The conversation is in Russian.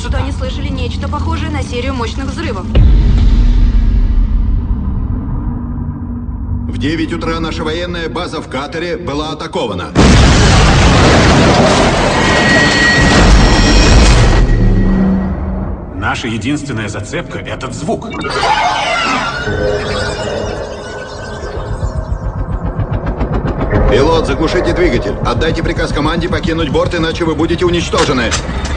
что они слышали нечто похожее на серию мощных взрывов. В 9 утра наша военная база в Катаре была атакована. Наша единственная зацепка — этот звук. Пилот, заглушите двигатель. Отдайте приказ команде покинуть борт, иначе вы будете уничтожены.